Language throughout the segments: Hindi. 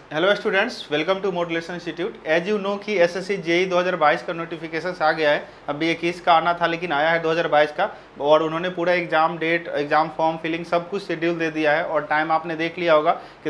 Hello students, welcome to modulation institute. As you know कि एसएससी जेई 2022 का नोटिफिकेशन आ गया है। अभी 21 का आना था लेकिन आया है 2022 का, और उन्होंने पूरा exam date, exam form filling सब कुछ शेड्यूल दे दिया है। और टाइम आपने देख लिया होगा कि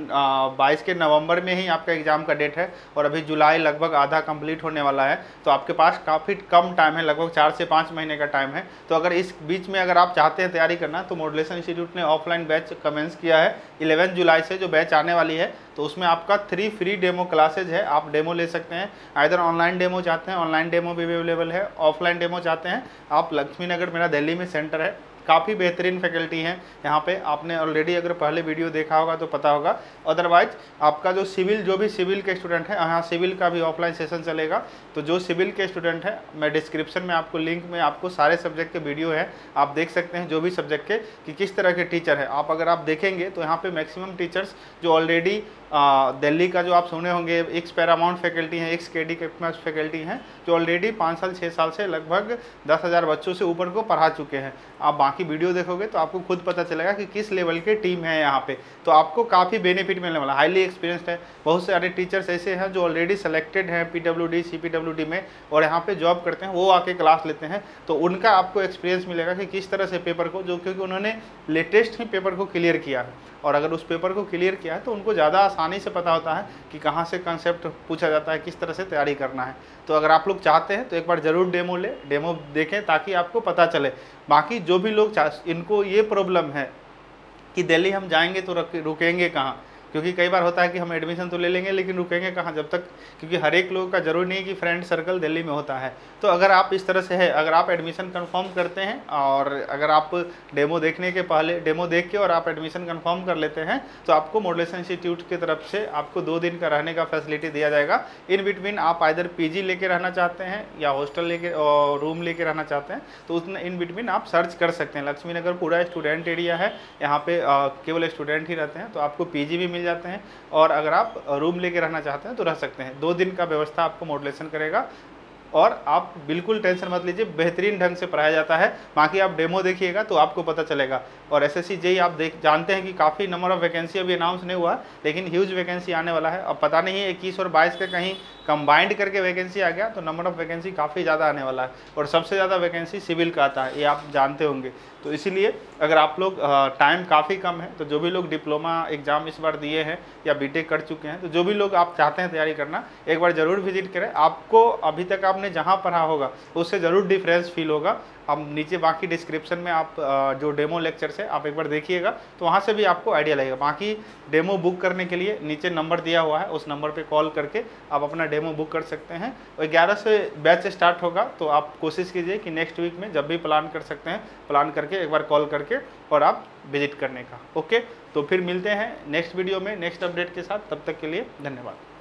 2022 के नवंबर में ही आपका एग्ज़ाम का डेट है, और अभी जुलाई लगभग आधा कंप्लीट होने वाला है। तो आपके पास काफ़ी कम टाइम है, लगभग 4 से 5 महीने का टाइम है। तो अगर इस बीच में अगर आप चाहते हैं तैयारी करना, तो मॉड्यूलेशन इंस्टीट्यूट ने ऑफलाइन बैच कमेंस किया है 11 जुलाई से, जो बैच आने वाली है। तो उसमें आपका 3 फ्री डेमो क्लासेज है, आप डेमो ले सकते हैं। आइदर ऑनलाइन डेमो चाहते हैं, ऑनलाइन डेमो भी अवेलेबल है। ऑफलाइन डेमो चाहते हैं आप, लक्ष्मी नगर मेरा दिल्ली में सेंटर है। काफ़ी बेहतरीन फैकल्टी हैं यहाँ पे। आपने ऑलरेडी अगर पहले वीडियो देखा होगा तो पता होगा। अदरवाइज आपका जो भी सिविल के स्टूडेंट है, यहाँ सिविल का भी ऑफलाइन सेशन चलेगा। तो जो सिविल के स्टूडेंट है, मैं डिस्क्रिप्शन में आपको लिंक में आपको सारे सब्जेक्ट के वीडियो है, आप देख सकते हैं जो भी सब्जेक्ट के कि किस तरह के टीचर है। आप अगर आप देखेंगे तो यहाँ पे मैक्सिमम टीचर्स जो ऑलरेडी दिल्ली का जो आप सुने होंगे, एक्स पैरामाउंट फैकल्टी हैं, एक्स केडी के फैकल्टी हैं, जो ऑलरेडी 5 साल 6 साल से लगभग 10,000 बच्चों से ऊपर को पढ़ा चुके हैं। आप बाकी वीडियो देखोगे तो आपको खुद पता चलेगा कि किस लेवल के टीम है यहाँ पे। तो आपको काफ़ी बेनिफिट मिलने वाला, हाईली एक्सपीरियंस्ड है। बहुत सारे टीचर्स ऐसे हैं जो ऑलरेडी सेलेक्टेड हैं पीडब्ल्यूडी सीपीडब्ल्यूडी में, और यहाँ पे जॉब करते हैं, वो आके क्लास लेते हैं। तो उनका आपको एक्सपीरियंस मिलेगा कि किस तरह से पेपर को, जो क्योंकि उन्होंने लेटेस्ट ही पेपर को क्लियर किया है, और अगर उस पेपर को क्लियर किया है तो उनको ज़्यादा आसानी से पता होता है कि कहाँ से कंसेप्ट पूछा जाता है, किस तरह से तैयारी करना है। तो अगर आप लोग चाहते हैं तो एक बार ज़रूर डेमो देखें ताकि आपको पता चले। बाकी जो भी लोग इनको ये प्रॉब्लम है कि दिल्ली हम जाएंगे तो रुकेंगे कहाँ, क्योंकि कई बार होता है कि हम एडमिशन तो ले लेंगे लेकिन रुकेंगे कहाँ जब तक, क्योंकि हर एक लोगों का जरूरी नहीं कि फ्रेंड सर्कल दिल्ली में होता है। तो अगर आप इस तरह से है, अगर आप एडमिशन कंफर्म करते हैं और अगर आप डेमो देखने के पहले डेमो देख के और आप एडमिशन कंफर्म कर लेते हैं, तो आपको मॉड्यूलेशन इंस्टीट्यूट की तरफ से आपको 2 दिन का रहने का फैसिलिटी दिया जाएगा। इन बिटवीन आप आइदर पीजी लेके रहना चाहते हैं या हॉस्टल लेके रूम लेके रहना चाहते हैं, तो उसमें इन बिटवीन आप सर्च कर सकते हैं। लक्ष्मी नगर पूरा स्टूडेंट एरिया है, यहाँ पे केवल स्टूडेंट ही रहते हैं, तो आपको पीजी भी जाते हैं, और अगर आप रूम लेके रहना चाहते हैं तो रह सकते हैं। 2 दिन का व्यवस्था आपको मॉड्यूलेशन करेगा, और आप बिल्कुल टेंशन मत लीजिए, बेहतरीन ढंग से पढ़ाया जाता है। बाकी आप डेमो देखिएगा तो आपको पता चलेगा। और एसएससी जेई आप जानते हैं कि काफ़ी नंबर ऑफ वैकेंसी अभी अनाउंस नहीं हुआ, लेकिन ह्यूज वैकेंसी आने वाला है। अब पता नहीं है 21 और 22 का कहीं कंबाइंड करके वैकेंसी आ गया तो नंबर ऑफ वैकेंसी काफ़ी ज़्यादा आने वाला है, और सबसे ज़्यादा वैकेंसी सिविल का आता है, ये आप जानते होंगे। तो इसीलिए अगर आप लोग टाइम काफ़ी कम है, तो जो भी लोग डिप्लोमा एग्ज़ाम इस बार दिए हैं या बीटेक कर चुके हैं, तो जो भी लोग आप चाहते हैं तैयारी करना, एक बार ज़रूर विजिट करें। आपको अभी तक आपने जहाँ पढ़ा होगा उससे ज़रूर डिफरेंस फील होगा। अब नीचे बाकी डिस्क्रिप्शन में आप जो डेमो लेक्चर्स है आप एक बार देखिएगा, तो वहाँ से भी आपको आइडिया लगेगा। बाकी डेमो बुक करने के लिए नीचे नंबर दिया हुआ है, उस नंबर पे कॉल करके आप अपना डेमो बुक कर सकते हैं। और 11 से बैच स्टार्ट होगा, तो आप कोशिश कीजिए कि नेक्स्ट वीक में जब भी प्लान कर सकते हैं, प्लान करके एक बार कॉल करके और आप विजिट करने का। ओके, तो फिर मिलते हैं नेक्स्ट वीडियो में नेक्स्ट अपडेट के साथ। तब तक के लिए धन्यवाद।